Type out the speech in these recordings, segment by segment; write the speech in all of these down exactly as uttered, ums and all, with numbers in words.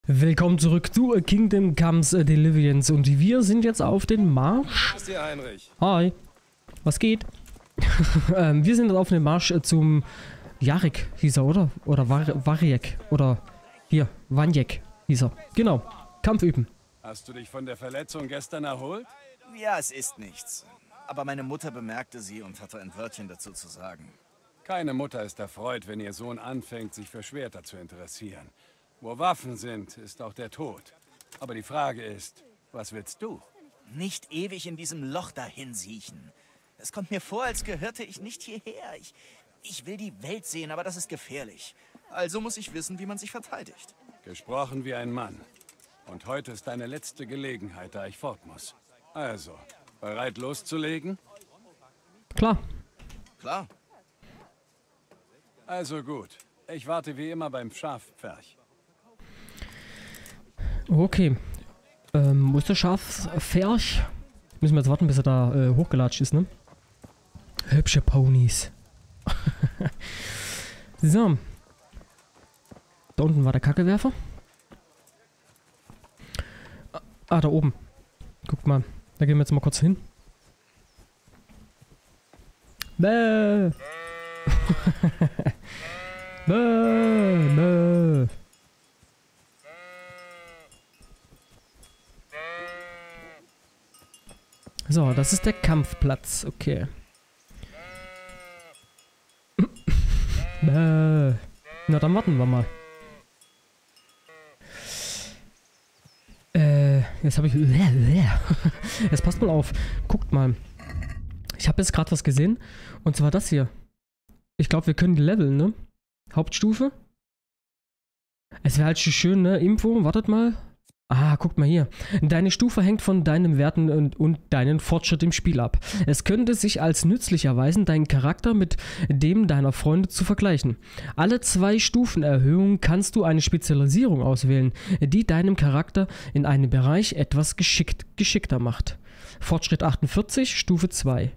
Willkommen zurück zu Kingdom Comes Deliverance und wir sind jetzt auf den Marsch. Hi, was geht? ähm, wir sind jetzt auf dem Marsch zum Jarek hieß er, oder? Oder War Warjek oder hier, Wanjek hieß er. Genau, Kampf üben. Hast du dich von der Verletzung gestern erholt? Ja, es ist nichts. Aber meine Mutter bemerkte sie und hatte ein Wörtchen dazu zu sagen. Keine Mutter ist erfreut, wenn ihr Sohn anfängt, sich für Schwerter zu interessieren. Wo Waffen sind, ist auch der Tod. Aber die Frage ist, was willst du? Nicht ewig in diesem Loch dahin siechen. Es kommt mir vor, als gehörte ich nicht hierher. Ich, ich will die Welt sehen, aber das ist gefährlich. Also muss ich wissen, wie man sich verteidigt. Gesprochen wie ein Mann. Und heute ist deine letzte Gelegenheit, da ich fort muss. Also, bereit loszulegen? Klar. Klar. Also gut. Ich warte wie immer beim Schafpferch. Okay. Ähm, wo ist der Schafpferch? Müssen wir jetzt warten, bis er da äh, hochgelatscht ist, ne? Hübsche Ponys. So. Da unten war der Kackewerfer. Ah, da oben. Guck mal. Da gehen wir jetzt mal kurz hin. Bäh. Bäh, bäh. So, das ist der Kampfplatz. Okay. Bäh. Na, dann warten wir mal. Äh, jetzt habe ich... Jetzt passt mal auf. Guckt mal. Ich habe jetzt gerade was gesehen. Und zwar das hier. Ich glaube, wir können leveln, ne? Hauptstufe. Es wäre halt schon schön, ne? Info, wartet mal. Ah, guckt mal hier. Deine Stufe hängt von deinen Werten und, und deinen Fortschritt im Spiel ab. Es könnte sich als nützlich erweisen, deinen Charakter mit dem deiner Freunde zu vergleichen. Alle zwei Stufenerhöhungen kannst du eine Spezialisierung auswählen, die deinem Charakter in einem Bereich etwas geschickt, geschickter macht. Fortschritt achtundvierzig, Stufe zwei.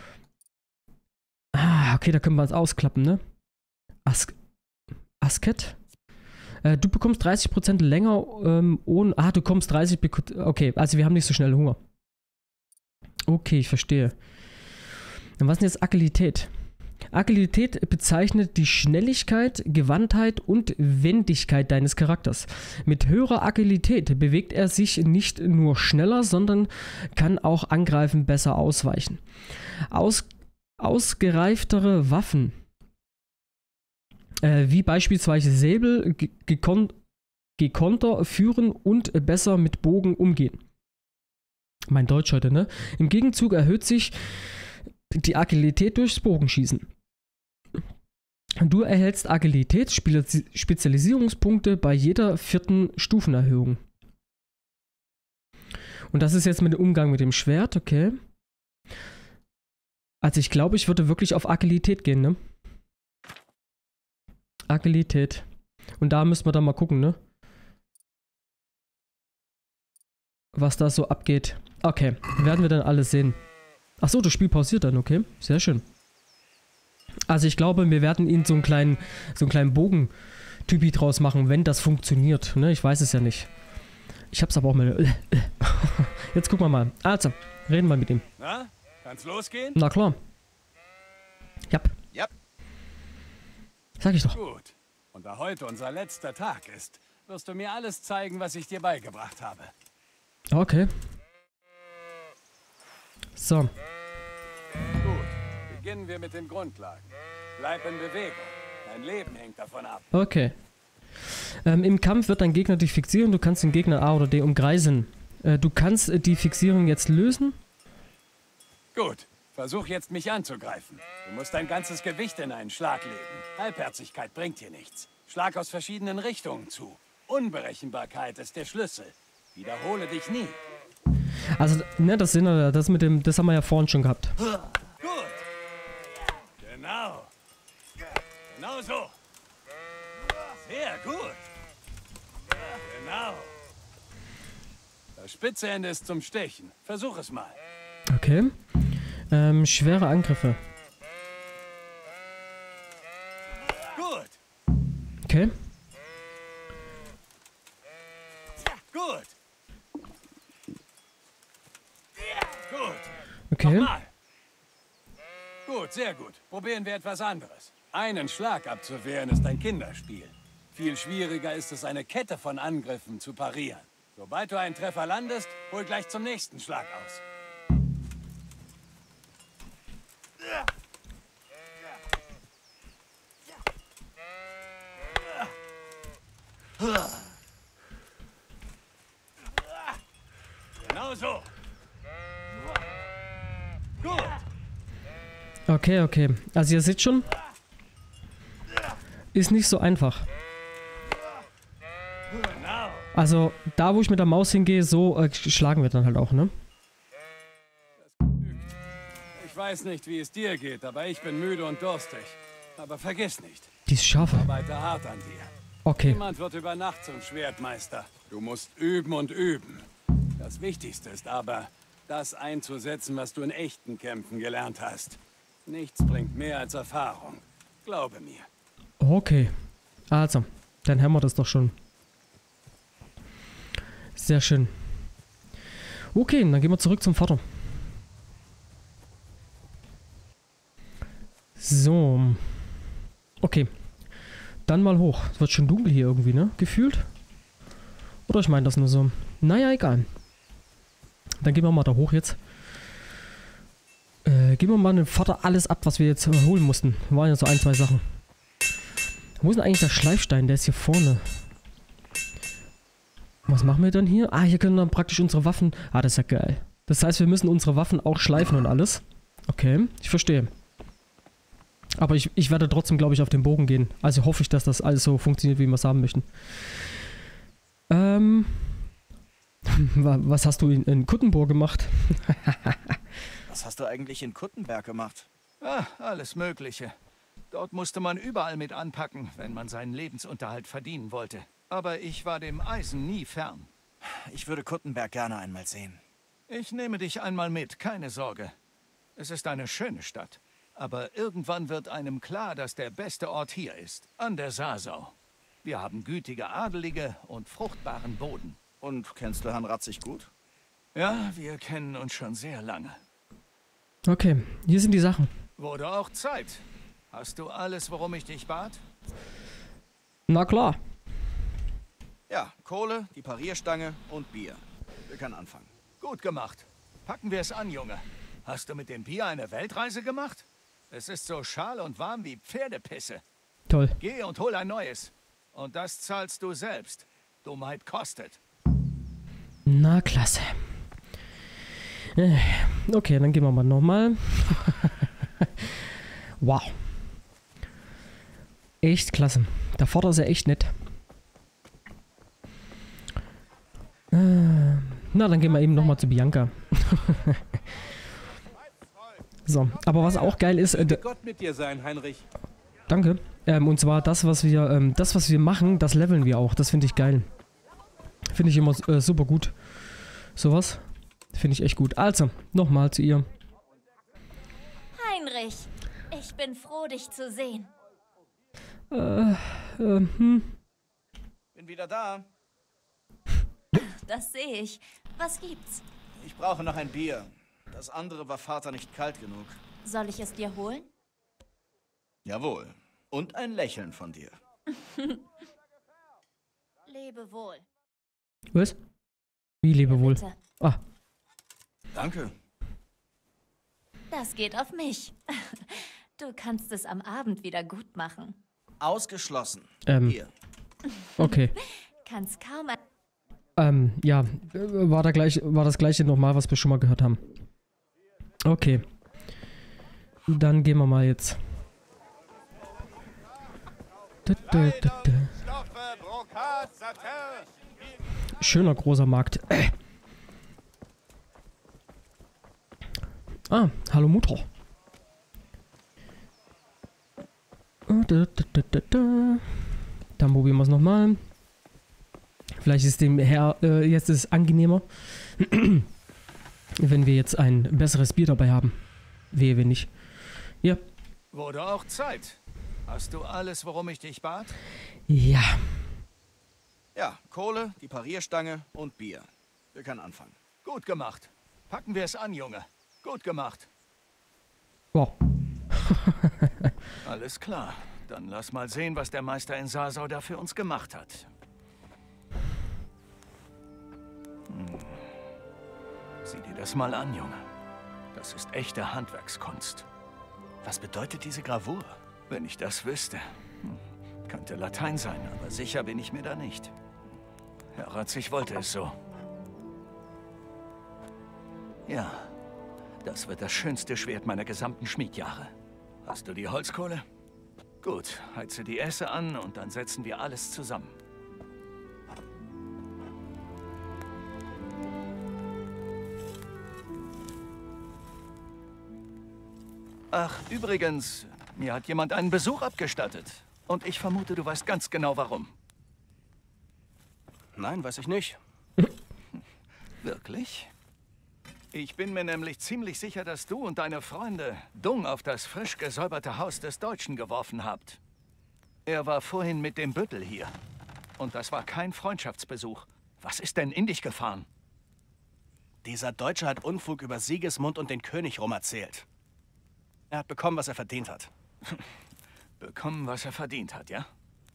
Ah, okay, da können wir es ausklappen, ne? As Asket? Äh, du bekommst dreißig Prozent länger ähm, ohne... Ah, du kommst dreißig... Okay, also wir haben nicht so schnell Hunger. Okay, ich verstehe. Und was ist denn jetzt Agilität? Agilität bezeichnet die Schnelligkeit, Gewandtheit und Wendigkeit deines Charakters. Mit höherer Agilität bewegt er sich nicht nur schneller, sondern kann auch Angreifen besser ausweichen. Aus, ausgereiftere Waffen... Äh, wie beispielsweise Säbel, gekon gekonter führen und besser mit Bogen umgehen. Mein Deutsch heute, ne? Im Gegenzug erhöht sich die Agilität durchs Bogenschießen. Du erhältst Agilität-Spezialisierungspunkte bei jeder vierten Stufenerhöhung. Und das ist jetzt mit dem Umgang mit dem Schwert, okay. Also ich glaube, ich würde wirklich auf Agilität gehen, ne? Agilität. Und da müssen wir dann mal gucken, ne? Was da so abgeht. Okay, werden wir dann alles sehen. Achso, das Spiel pausiert dann, okay. Sehr schön. Also ich glaube, wir werden ihn so einen kleinen, so einen kleinen Bogen-Typi draus machen, wenn das funktioniert. Ne? Ich weiß es ja nicht. Ich hab's aber auch mal... Jetzt gucken wir mal. Also, reden wir mit ihm. Na, kann's losgehen? Na klar. Ja. Ja. Sag ich doch. Gut. Und da heute unser letzter Tag ist, wirst du mir alles zeigen, was ich dir beigebracht habe. Okay. So. Gut. Beginnen wir mit den Grundlagen. Bleib in Bewegung. Dein Leben hängt davon ab. Okay. Ähm, Im Kampf wird dein Gegner dich fixieren. Du kannst den Gegner A oder D umkreisen. Äh, du kannst äh, die Fixierung jetzt lösen. Gut. Versuch jetzt, mich anzugreifen. Du musst dein ganzes Gewicht in einen Schlag legen. Halbherzigkeit bringt dir nichts. Schlag aus verschiedenen Richtungen zu. Unberechenbarkeit ist der Schlüssel. Wiederhole dich nie. Also, ne, das, sind, das mit dem, das haben wir ja vorhin schon gehabt. Gut. Genau. Genau so. Sehr gut. Genau. Das spitze Ende ist zum Stechen. Versuch es mal. Okay. Ähm, schwere Angriffe. Gut. Okay. Gut. Gut. Okay. Nochmal. Gut, sehr gut. Probieren wir etwas anderes. Einen Schlag abzuwehren ist ein Kinderspiel. Viel schwieriger ist es, eine Kette von Angriffen zu parieren. Sobald du einen Treffer landest, hol gleich zum nächsten Schlag aus. Genau so. Gut. Okay, okay. Also ihr seht schon, ist nicht so einfach. Genau. Also da, wo ich mit der Maus hingehe, so äh, schlagen wir dann halt auch, ne? Ich weiß nicht, wie es dir geht, aber ich bin müde und durstig. Aber vergiss nicht, Die ist scharf. arbeite hart an dir. Okay. Niemand wird über Nacht zum Schwertmeister. Du musst üben und üben. Das Wichtigste ist aber, das einzusetzen, was du in echten Kämpfen gelernt hast. Nichts bringt mehr als Erfahrung. Glaube mir. Okay. Also, dann haben wir das doch schon. Sehr schön. Okay, dann gehen wir zurück zum Vater. So. Okay. Dann mal hoch. Es wird schon dunkel hier irgendwie, ne? Gefühlt. Oder ich meine das nur so. Naja, egal. Dann gehen wir mal da hoch jetzt. Äh, geben wir mal dem Vater alles ab, was wir jetzt äh, holen mussten. Waren ja so ein, zwei Sachen. Wo ist denn eigentlich der Schleifstein? Der ist hier vorne. Was machen wir dann hier? Ah, hier können wir dann praktisch unsere Waffen... Ah, das ist ja geil. Das heißt, wir müssen unsere Waffen auch schleifen und alles. Okay, ich verstehe. Aber ich, ich werde trotzdem, glaube ich, auf den Bogen gehen. Also hoffe ich, dass das alles so funktioniert, wie wir es haben möchten. Ähm... Was hast du in, in Kuttenburg gemacht? Was hast du eigentlich in Kuttenberg gemacht? Ah, alles Mögliche. Dort musste man überall mit anpacken, wenn man seinen Lebensunterhalt verdienen wollte. Aber ich war dem Eisen nie fern. Ich würde Kuttenberg gerne einmal sehen. Ich nehme dich einmal mit, keine Sorge. Es ist eine schöne Stadt. Aber irgendwann wird einem klar, dass der beste Ort hier ist, an der Sasau. Wir haben gütige Adelige und fruchtbaren Boden. Und kennst du Herrn Ratzig gut? Ja, wir kennen uns schon sehr lange. Okay, hier sind die Sachen. Wurde auch Zeit. Hast du alles, worum ich dich bat? Na klar. Ja, Kohle, die Parierstange und Bier. Wir können anfangen. Gut gemacht. Packen wir es an, Junge. Hast du mit dem Bier eine Weltreise gemacht? Es ist so schal und warm wie Pferdepisse. Toll. Geh und hol ein neues. Und das zahlst du selbst. Dummheit kostet. Na, klasse. Äh, Okay, dann gehen wir mal nochmal. Wow. Echt klasse. Der Vater ist ja echt nett. Äh, na, dann gehen wir eben nochmal zu Bianca. So, aber was auch geil ist... Äh, Möge Gott mit dir sein, Heinrich. Danke. Ähm, und zwar das, was wir, ähm, das, was wir machen, das leveln wir auch. Das finde ich geil. Finde ich immer äh, super gut. Sowas finde ich echt gut. Also, nochmal zu ihr. Heinrich, ich bin froh, dich zu sehen. Äh, äh, hm. Bin wieder da. Das sehe ich. Was gibt's? Ich brauche noch ein Bier. Das andere war Vater nicht kalt genug. Soll ich es dir holen? Jawohl. Und ein Lächeln von dir. Lebe wohl. Was? Wie Lebewohl? Bitte. Ah, Danke. Das geht auf mich. Du kannst es am Abend wieder gut machen. Ausgeschlossen. ähm, Hier. okay. Kannst kaum... ein- Ähm, ja, äh, war, da gleich, war das gleiche nochmal, was wir schon mal gehört haben. Okay. Dann gehen wir mal jetzt. Da, da, da, da. Schöner großer Markt. Äh. Ah, hallo Mutter. Da, da, da, da, da. Dann probieren wir es nochmal. Vielleicht ist dem Herr äh, jetzt ist es angenehmer, wenn wir jetzt ein besseres Bier dabei haben. Wehe, wenn nicht. Ja. Wurde auch Zeit. Hast du alles, worum ich dich bat? Ja. Ja, Kohle, die Parierstange und Bier. Wir können anfangen. Gut gemacht. Packen wir es an, Junge. Gut gemacht. Wow. Alles klar. Dann lass mal sehen, was der Meister in Sasau da für uns gemacht hat. Hm. Sieh dir das mal an, Junge. Das ist echte Handwerkskunst. Was bedeutet diese Gravur? Wenn ich das wüsste. Hm. Könnte Latein sein, aber sicher bin ich mir da nicht. Herr Ratzig wollte es so. Ja, das wird das schönste Schwert meiner gesamten Schmiedjahre. Hast du die Holzkohle? Gut, heize die Esse an und dann setzen wir alles zusammen. Ach, übrigens, mir hat jemand einen Besuch abgestattet. Und ich vermute, du weißt ganz genau, warum. Nein, weiß ich nicht. Wirklich? Ich bin mir nämlich ziemlich sicher, dass du und deine Freunde Dung auf das frisch gesäuberte Haus des Deutschen geworfen habt. Er war vorhin mit dem Büttel hier. Und das war kein Freundschaftsbesuch. Was ist denn in dich gefahren? Dieser Deutsche hat Unfug über Sigismund und den König rum erzählt. Er hat bekommen, was er verdient hat. Bekommen, was er verdient hat, ja?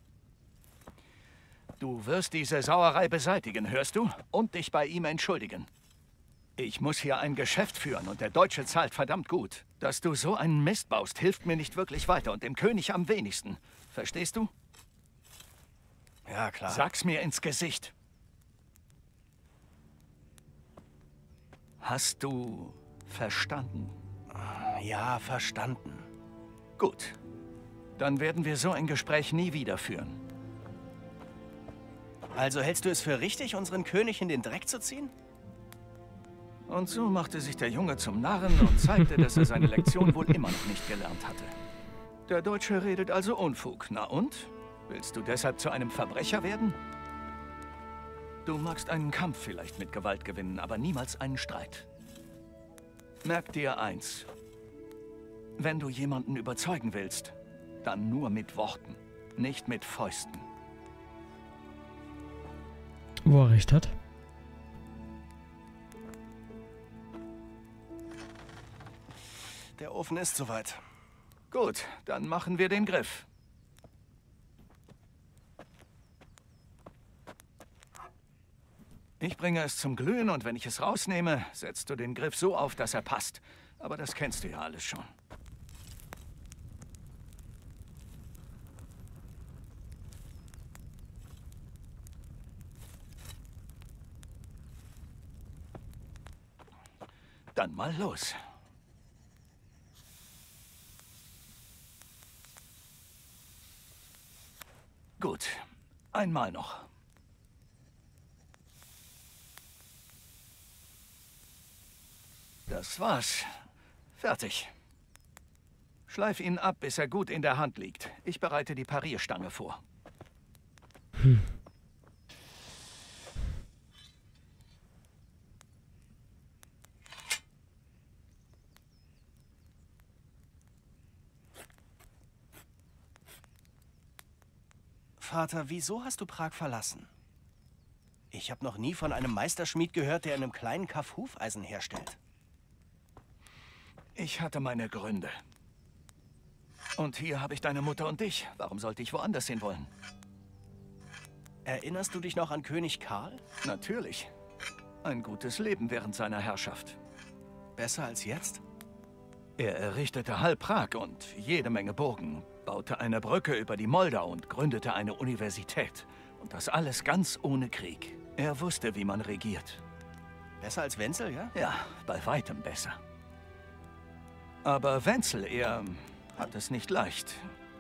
Du wirst diese Sauerei beseitigen, hörst du? Und dich bei ihm entschuldigen. Ich muss hier ein Geschäft führen und der Deutsche zahlt verdammt gut. Dass du so einen Mist baust, hilft mir nicht wirklich weiter und dem König am wenigsten. Verstehst du? Ja, klar. Sag's mir ins Gesicht. Hast du verstanden? Ja, verstanden. Gut. Dann werden wir so ein Gespräch nie wieder führen. Also hältst du es für richtig, unseren König in den Dreck zu ziehen? Und so machte sich der Junge zum Narren und zeigte, dass er seine Lektion wohl immer noch nicht gelernt hatte. Der Deutsche redet also Unfug. Na und? Willst du deshalb zu einem Verbrecher werden? Du magst einen Kampf vielleicht mit Gewalt gewinnen, aber niemals einen Streit. Merk dir eins. Wenn du jemanden überzeugen willst, dann nur mit Worten, nicht mit Fäusten. Wo er recht hat. Der Ofen ist soweit. Gut, dann machen wir den Griff. Ich bringe es zum Glühen und wenn ich es rausnehme, setzt du den Griff so auf, dass er passt. Aber das kennst du ja alles schon. Dann mal los. Gut, einmal noch. Das war's. Fertig. Schleif ihn ab, bis er gut in der Hand liegt. Ich bereite die Parierstange vor. Hm. Vater, wieso hast du Prag verlassen? Ich habe noch nie von einem Meisterschmied gehört, der in einem kleinen Kaff Hufeisen herstellt. Ich hatte meine Gründe. Und hier habe ich deine Mutter und dich. Warum sollte ich woanders hin wollen? Erinnerst du dich noch an König Karl? Natürlich. Ein gutes Leben während seiner Herrschaft. Besser als jetzt? Er errichtete halb Prag und jede Menge Burgen, baute eine Brücke über die Moldau und gründete eine Universität. Und das alles ganz ohne Krieg. Er wusste, wie man regiert. Besser als Wenzel, ja? Ja, bei weitem besser. Aber Wenzel, er hat es nicht leicht.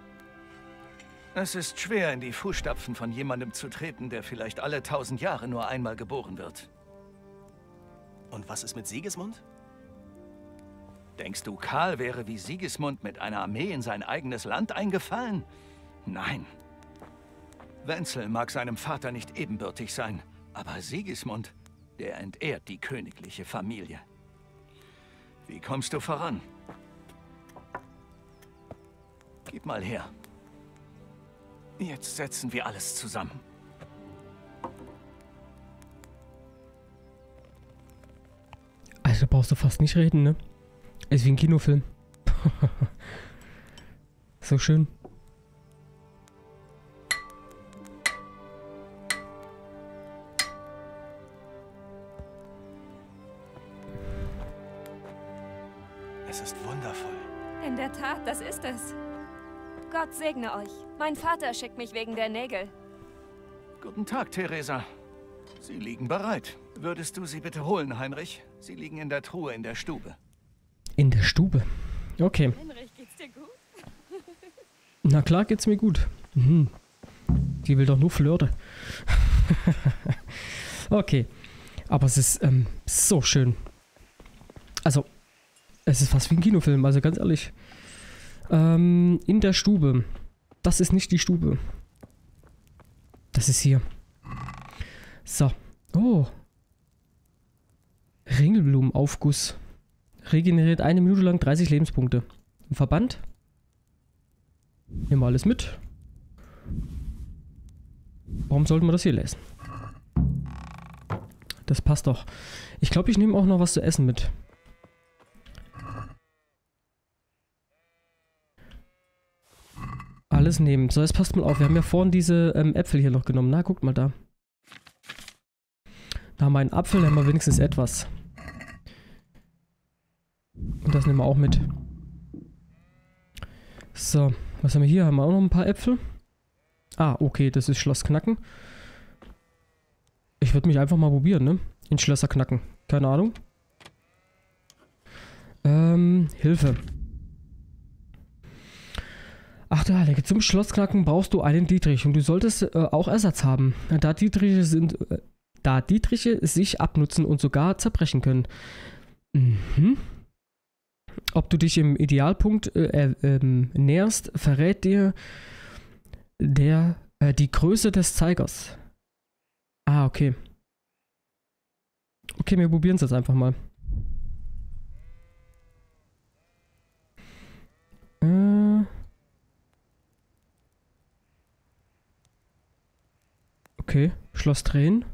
Es ist schwer, in die Fußstapfen von jemandem zu treten, der vielleicht alle tausend Jahre nur einmal geboren wird. Und was ist mit Sigismund? Denkst du, Karl wäre wie Sigismund mit einer Armee in sein eigenes Land eingefallen? Nein. Wenzel mag seinem Vater nicht ebenbürtig sein, aber Sigismund, der entehrt die königliche Familie. Wie kommst du voran? Gib mal her. Jetzt setzen wir alles zusammen. Also, da brauchst du fast nicht reden, ne? Ist wie ein Kinofilm. So schön. Es ist wundervoll. In der Tat, das ist es. Gott segne euch. Mein Vater schickt mich wegen der Nägel. Guten Tag, Theresa. Sie liegen bereit. Würdest du sie bitte holen, Heinrich? Sie liegen in der Truhe in der Stube. In der Stube. Okay. Heinrich, geht's dir gut? Na klar geht's mir gut. Mhm. Die will doch nur Flirte. Okay. Aber es ist ähm, so schön. Also, es ist fast wie ein Kinofilm, also ganz ehrlich. Ähm, in der Stube. Das ist nicht die Stube. Das ist hier. So. Oh. Ringelblumenaufguss. Regeneriert eine Minute lang dreißig Lebenspunkte. Ein Verband. Nehmen wir alles mit. Warum sollten wir das hier lesen? Das passt doch. Ich glaube, ich nehme auch noch was zu essen mit. Alles nehmen. So, jetzt passt mal auf. Wir haben ja vorhin diese ähm, Äpfel hier noch genommen. Na, guckt mal da. Da haben wir einen Apfel, da haben wir wenigstens etwas. Und das nehmen wir auch mit. So, was haben wir hier? Haben wir auch noch ein paar Äpfel? Ah, okay, das ist Schloss Knacken. Ich würde mich einfach mal probieren, ne? In Schlösser knacken. Keine Ahnung. Ähm, Hilfe. Ach du Heilige, zum Schlossknacken brauchst du einen Dietrich und du solltest äh, auch Ersatz haben. Da Dietriche sind, äh, da Dietriche sich abnutzen und sogar zerbrechen können. Mhm. Ob du dich im Idealpunkt äh, äh, näherst, verrät dir der, äh, die Größe des Zeigers. Ah, okay. Okay, wir probieren es jetzt einfach mal. Äh. Okay, Schloss drehen.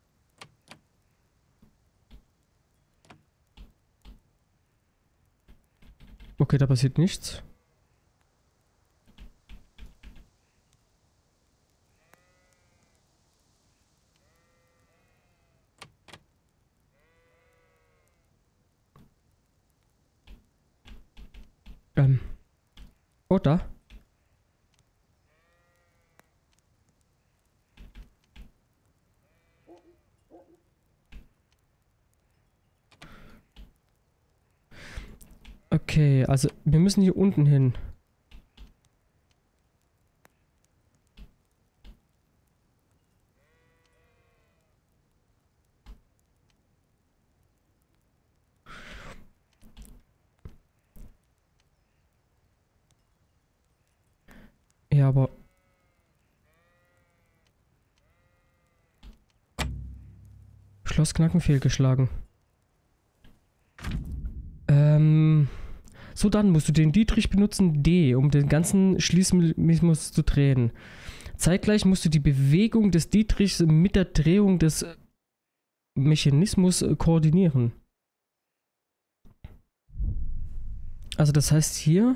Okay, da passiert nichts. Ähm. Oh, da. Okay, also wir müssen hier unten hin. Ja, aber... Schlossknacken fehlgeschlagen. Ähm... So, dann musst du den Dietrich benutzen, D, um den ganzen Schließmechanismus zu drehen. Zeitgleich musst du die Bewegung des Dietrichs mit der Drehung des Mechanismus koordinieren. Also das heißt hier...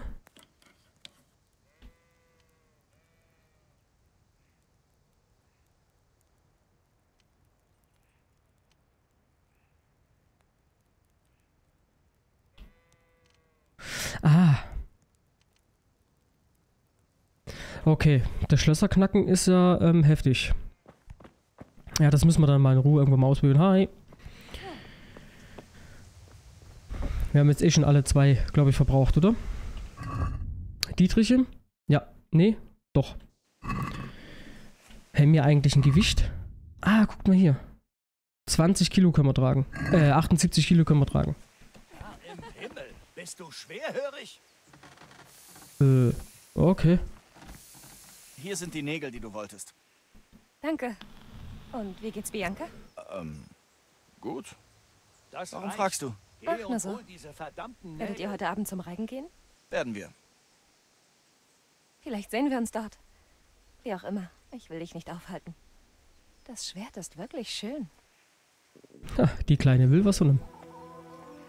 Ah. Okay, das Schlösserknacken ist ja ähm, heftig. Ja, das müssen wir dann mal in Ruhe irgendwann mal ausprobieren. Hi. Wir haben jetzt eh schon alle zwei, glaube ich, verbraucht, oder? Dietriche? Ja. Nee? Doch. Haben wir eigentlich ein Gewicht? Ah, guckt mal hier. zwanzig Kilo können wir tragen. Äh, achtundsiebzig Kilo können wir tragen. Im Himmel, bist du schwerhörig? Äh, okay. Hier sind die Nägel, die du wolltest. Danke. Und wie geht's Bianca? Ähm, gut. Das Warum reicht. fragst du? Geh Ach, und na so. hol diese verdammten Werdet ihr Nägel. heute Abend zum Reigen gehen? Werden wir. Vielleicht sehen wir uns dort. Wie auch immer, ich will dich nicht aufhalten. Das Schwert ist wirklich schön. Ha, die Kleine will was von ihm.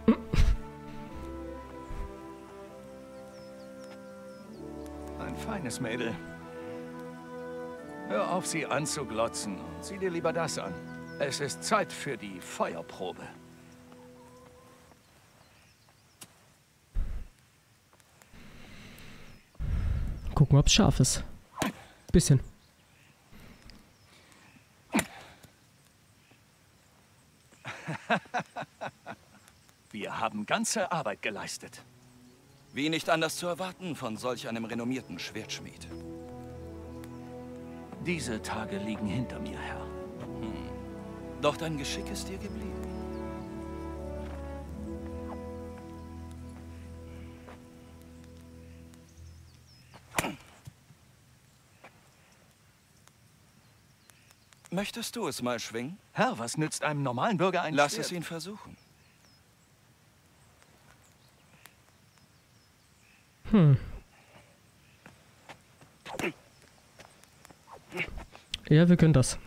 Ein feines Mädel. Hör auf, sie anzuglotzen. Sieh dir lieber das an. Es ist Zeit für die Feuerprobe. Gucken, ob es scharf ist. Bisschen. Wir haben ganze Arbeit geleistet. Wie nicht anders zu erwarten von solch einem renommierten Schwertschmied. Diese Tage liegen hinter mir, Herr. Hm. Doch dein Geschick ist dir geblieben. Möchtest du es mal schwingen? Herr, was nützt einem normalen Bürger ein Lass Schwert? es ihn versuchen. Hm. Ja, wir können das.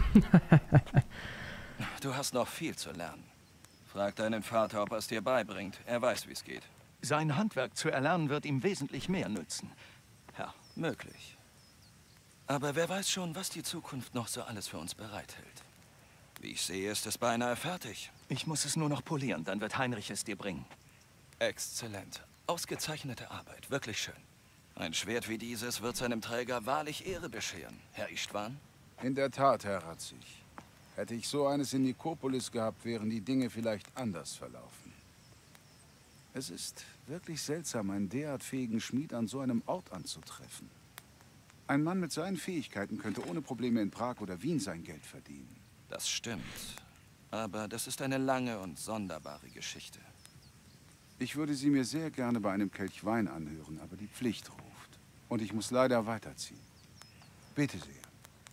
Du hast noch viel zu lernen. Frag deinen Vater, ob er es dir beibringt. Er weiß, wie es geht. Sein Handwerk zu erlernen wird ihm wesentlich mehr nützen. Herr, Möglich. Aber wer weiß schon, was die Zukunft noch so alles für uns bereithält. Wie ich sehe, ist es beinahe fertig. ich muss es nur noch polieren, dann wird Heinrich es dir bringen. Exzellent. Ausgezeichnete Arbeit. Wirklich schön. Ein Schwert wie dieses wird seinem Träger wahrlich Ehre bescheren. Herr Istvan? In der Tat, Herr Ratzig. Hätte ich so eines in Nikopolis gehabt, wären die Dinge vielleicht anders verlaufen. Es ist wirklich seltsam, einen derart fähigen Schmied an so einem Ort anzutreffen. Ein Mann mit seinen Fähigkeiten könnte ohne Probleme in Prag oder Wien sein Geld verdienen. Das stimmt. Aber das ist eine lange und sonderbare Geschichte. Ich würde sie mir sehr gerne bei einem Kelch Wein anhören, aber die Pflicht ruft. Und ich muss leider weiterziehen. Bitte sehr.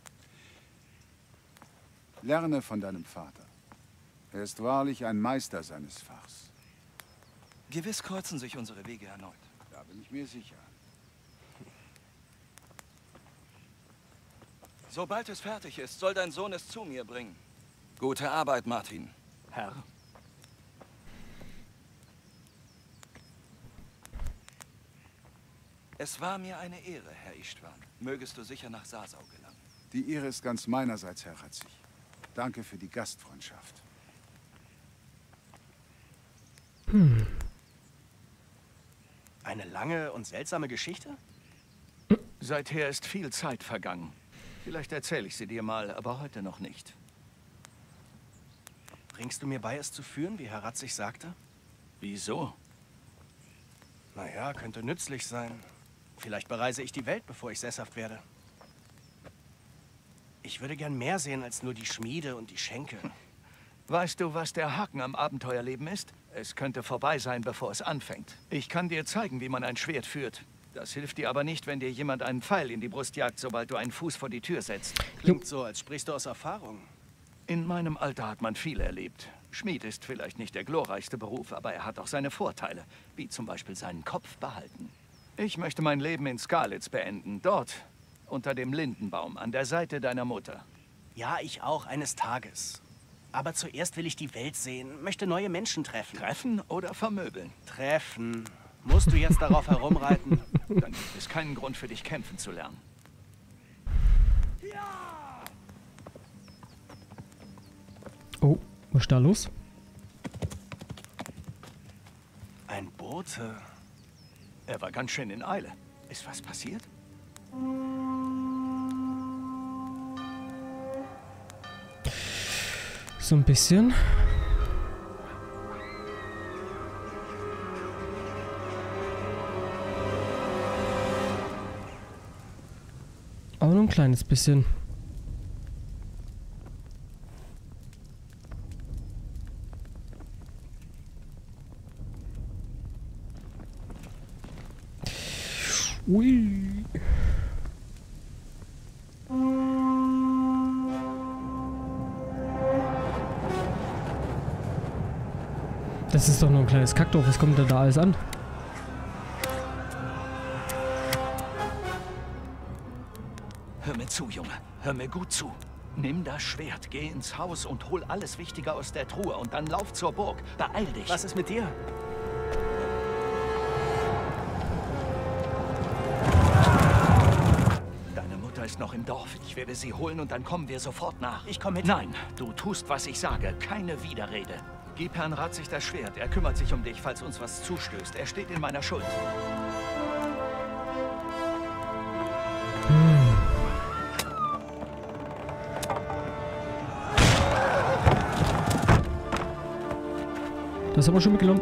Lerne von deinem Vater. Er ist wahrlich ein Meister seines Fachs. Gewiss kreuzen sich unsere Wege erneut. Da bin ich mir sicher. Sobald es fertig ist, soll dein Sohn es zu mir bringen. Gute Arbeit, Martin. Herr, Es war mir eine Ehre, Herr Istvan. Mögest du sicher nach Sasau gelangen. Die Ehre ist ganz meinerseits, Herr Ratzig. Danke für die Gastfreundschaft. Hm. Eine lange und seltsame Geschichte? seither ist viel Zeit vergangen. Vielleicht erzähle ich sie dir mal, aber heute noch nicht. Bringst du mir bei, es zu führen, wie Herr Ratzig sagte? Wieso? Naja, könnte nützlich sein. Vielleicht bereise ich die Welt, bevor ich sesshaft werde. Ich würde gern mehr sehen als nur die Schmiede und die Schenke. Weißt du, was der Haken am Abenteuerleben ist? Es könnte vorbei sein, bevor es anfängt. Ich kann dir zeigen, wie man ein Schwert führt. Das hilft dir aber nicht, wenn dir jemand einen Pfeil in die Brust jagt, sobald du einen Fuß vor die Tür setzt. Klingt so, als sprichst du aus Erfahrung. In meinem Alter hat man viel erlebt. Schmied ist vielleicht nicht der glorreichste Beruf, aber er hat auch seine Vorteile, wie zum Beispiel seinen Kopf behalten. Ich möchte mein Leben in Skalitz beenden, dort, unter dem Lindenbaum, an der Seite deiner Mutter. Ja, ich auch, eines Tages. Aber zuerst will ich die Welt sehen, möchte neue Menschen treffen. Treffen oder vermöbeln? Treffen. Musst du jetzt darauf herumreiten? Dann gibt es keinen Grund für dich, kämpfen zu lernen. Oh, was ist da los? Ein Bote. Er war ganz schön in Eile. Ist was passiert? So ein bisschen. Aber nur ein kleines bisschen. Ui. Das ist doch nur ein kleines Kackdorf. Was kommt denn da alles an? Hör mir zu, Junge. Hör mir gut zu. Nimm das Schwert, geh ins Haus und hol alles Wichtige aus der Truhe und dann lauf zur Burg. Beeil dich. Was ist mit dir? Deine Mutter ist noch im Dorf. Ich werde sie holen und dann kommen wir sofort nach. Ich komme mit. Nein, du tust, was ich sage. Keine Widerrede. Gib Herrn Ratzig das Schwert. Er kümmert sich um dich, falls uns was zustößt. Er steht in meiner Schuld. Das haben wir schon mitgenommen.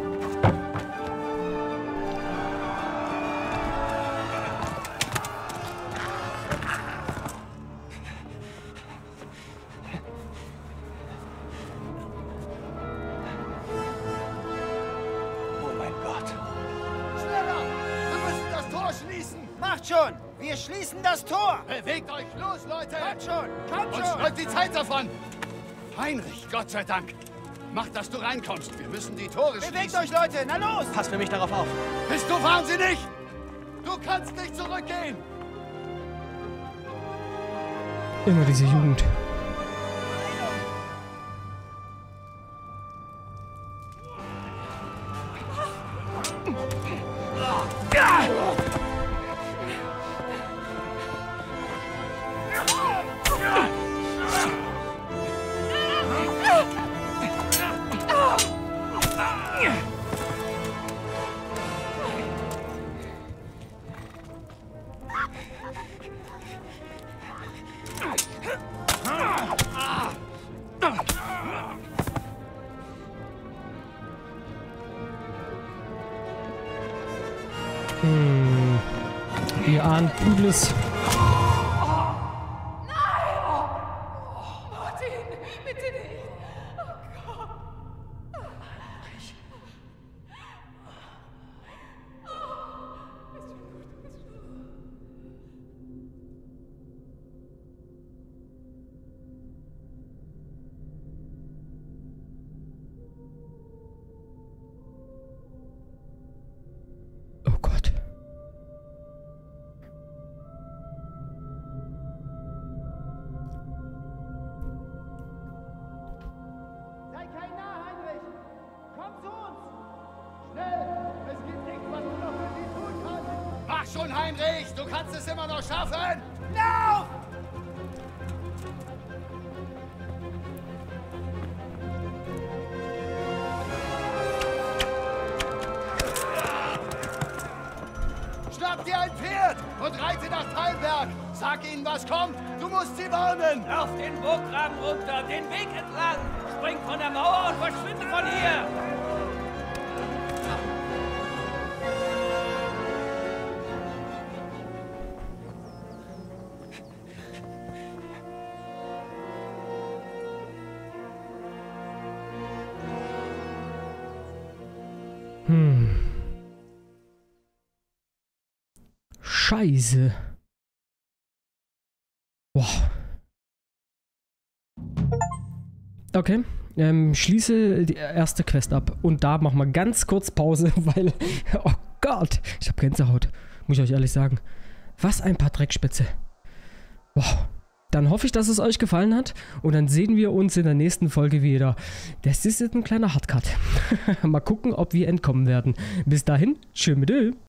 Oh mein Gott. Schneller! Wir müssen das Tor schließen! Macht schon! Wir schließen das Tor! Bewegt euch los, Leute! Kommt schon! Kommt Und schon! schreibt die Zeit davon! Heinrich, Gott sei Dank! Mach, dass du reinkommst. Wir müssen die Tore schließen. Bewegt euch, Leute! Na los! Passt für mich darauf auf. Bist du wahnsinnig? Du kannst nicht zurückgehen! Immer diese Jugend. Hm. Ihr ahnt Übles. Oh Gott. Sei kein Narr, Heinrich! Komm zu uns! Schnell! Es gibt nichts, was du noch für sie tun kannst! Mach schon, Heinrich! Du kannst es immer noch schaffen! Lauf! Schnapp dir ein Pferd und reite nach Teilberg! Sag ihnen, was kommt! Du musst sie warnen! Lauf den Burggraben runter, den Weg entlang! Spring von der Mauer und verschwinde von hier! Hm. Scheiße. Boah. Okay, ähm, schließe die erste Quest ab. Und da machen wir ganz kurz Pause, weil... Oh Gott, ich habe Gänsehaut. Muss ich euch ehrlich sagen. Was ein paar Dreckspitze. Boah. Dann hoffe ich, dass es euch gefallen hat. Und dann sehen wir uns in der nächsten Folge wieder. Das ist jetzt ein kleiner Hardcut. Mal gucken, ob wir entkommen werden. Bis dahin, tschö mit Ö.